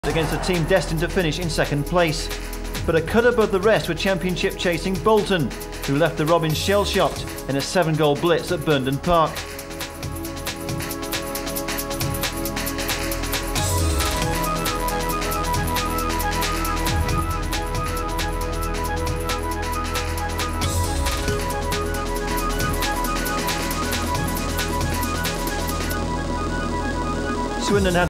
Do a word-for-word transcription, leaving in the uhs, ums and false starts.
against a team destined to finish in second place. But a cut above the rest were championship chasing Bolton, who left the Robins shell-shocked in a seven-goal blitz at Burnden Park. Swindon had